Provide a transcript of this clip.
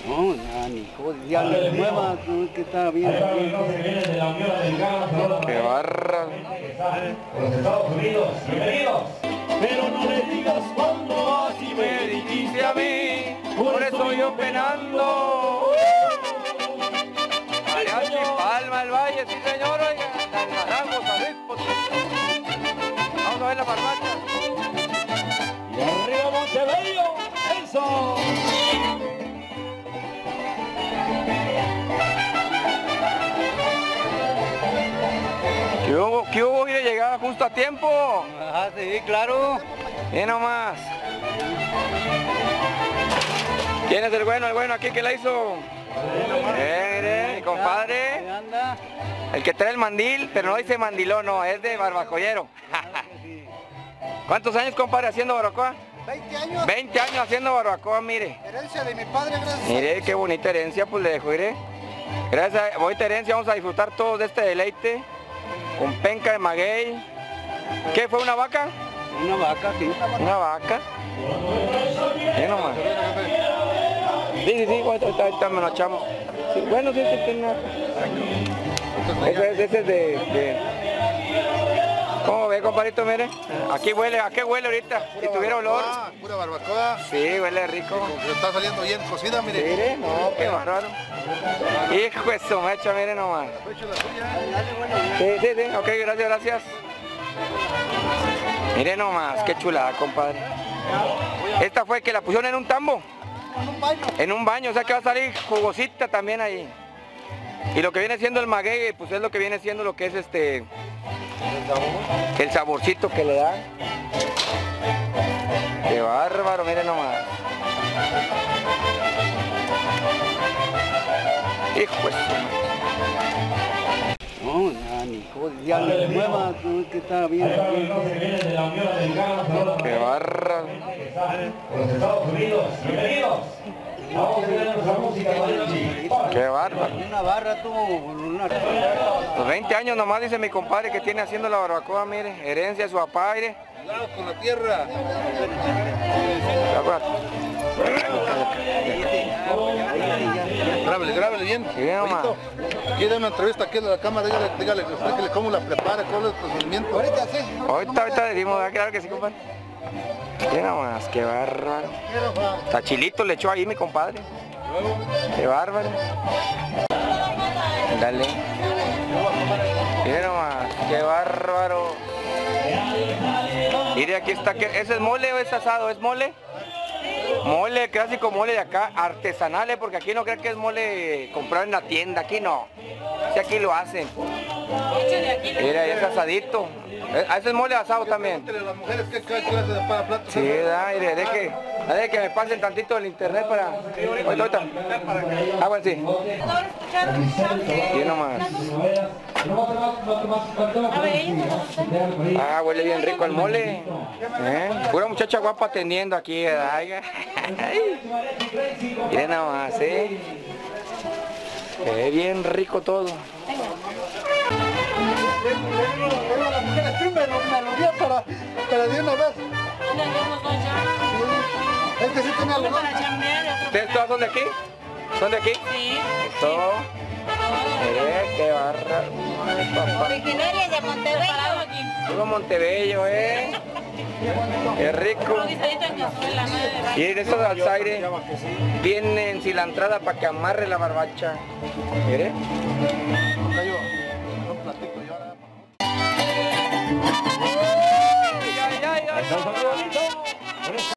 No, nada, ni joder, ya no se mueva, no, que está bien. Qué barra. Los Estados Unidos, bienvenidos. Pero no le digas cuando vas y me dijiste a mí, Por eso yo penando. Mariachi Palma del Valle, sí señor, oiga. Naranjo, San Luis Potosí. Vamos a ver la barbacha. Y arriba Montebello, eso. ¿Qué hubo? ¿Quiere llegar justo a tiempo? Ah, sí, claro. Bien nomás. ¿Quién es el bueno aquí que la hizo? Mi compadre. Ahí anda. El que trae el mandil, pero no dice mandilón, no, es de barbacollero. ¿Cuántos años, compadre, haciendo barbacoa? 20 años. 20 años haciendo barbacoa, mire. Herencia de mi padre, gracias. Mire, qué bonita herencia, pues le dejo, mire. Gracias a bonita herencia, vamos a disfrutar todos de este deleite. Con penca de maguey. ¿Qué fue, una vaca? Una vaca, sí. Una vaca. Bien nomás. Sí, ahorita me lo echamos. Sí, bueno, sí, tiene. Ese es de... ¿Cómo ve, compadrito? Mire. Aquí huele, ¿a qué huele ahorita? Si tuviera olor. Pura barbacoa. Sí, huele rico. Está saliendo bien cocida, mire. Mire, no, qué bárbaro. Hijo de su mecha, mire nomás. Sí, ok, gracias. Mire nomás, qué chulada, compadre. Esta fue que la pusieron en un tambo. En un baño, o sea que va a salir jugosita también ahí. Y lo que viene siendo el maguey, pues es lo que viene siendo lo que es el saborcito que le da. Qué bárbaro, mire nomás. Hijo de su... No, nada, ni joder, ya no se mueva, no, que está bien. Qué barra. Los Estados Unidos, bienvenidos. Vamos a ver nuestra música, mariachi. Qué bárbaro. Una barra tuvo, una... Los 20 años nomás, dice mi compadre, que tiene haciendo la barbacoa, mire. Herencia de su papá, mire. Cuidado con la tierra. Grábele bien. Bien, nomás. Quiere una entrevista aquí en la cámara, dígale cómo la prepara, cuál es el procedimiento. Ahorita sí. Ahorita decimos, claro que sí, compadre. Bien nomás, qué bárbaro. Tachilito le echó ahí mi compadre. Qué bárbaro. Dale. Miren nomás, qué bárbaro. Mire, aquí está, ¿ese es mole o es asado? ¿Es mole? Mole, clásico mole de acá, artesanales, porque aquí no creen que es mole comprado en la tienda, aquí no. Si aquí lo hacen. Mira, es asadito. ¿Ese es mole asado también? Entre las mujeres, ¿qué clase de plato? Sí, mire, deje que me pasen tantito el internet para... Ahorita. Ah, bueno, sí. Bien nomás. Ah, huele bien rico el mole. Pura muchacha guapa atendiendo aquí. Miren nomás, bien rico todo. Las mujeres sí me lo dio para de una vez. Es que sí tenía los dos. ¿Ustedes todas son de aquí? ¿Son de aquí? Sí. Eso. Qué barra. Ay, papá. Originaria de Montebello. Puro Montebello, Qué rico. Y esos al aire vienen cilantrada para que amarre la barbacha. Mire.